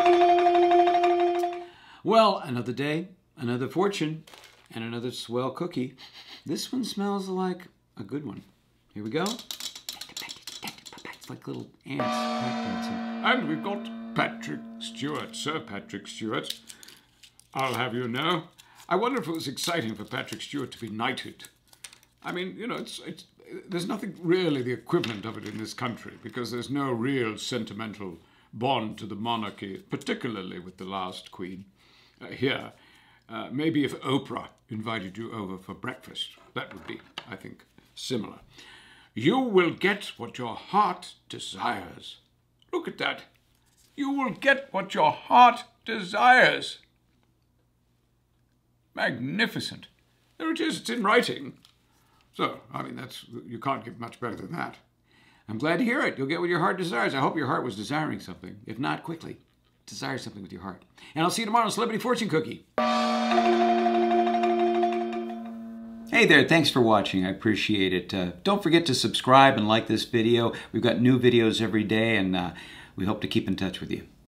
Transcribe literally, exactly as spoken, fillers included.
Well, another day, another fortune, and another swell cookie. This one smells like a good one. Here we go. It's like little ants. And we've got Patrick Stewart, Sir Patrick Stewart. I'll have you know. I wonder if it was exciting for Patrick Stewart to be knighted. I mean, you know, it's, it's, there's nothing really the equivalent of it in this country because there's no real sentimental bond to the monarchy, particularly with the last queen. Uh, here, uh, maybe if Oprah invited you over for breakfast, that would be, I think, similar. You will get what your heart desires. Look at that. You will get what your heart desires. Magnificent. There it is, it's in writing. So, I mean, that's, you can't get much better than that. I'm glad to hear it. You'll get what your heart desires. I hope your heart was desiring something. If not, quickly. Desire something with your heart. And I'll see you tomorrow on Celebrity Fortune Cookie. Hey there, thanks for watching. I appreciate it. Uh, don't forget to subscribe and like this video. We've got new videos every day, and uh, we hope to keep in touch with you.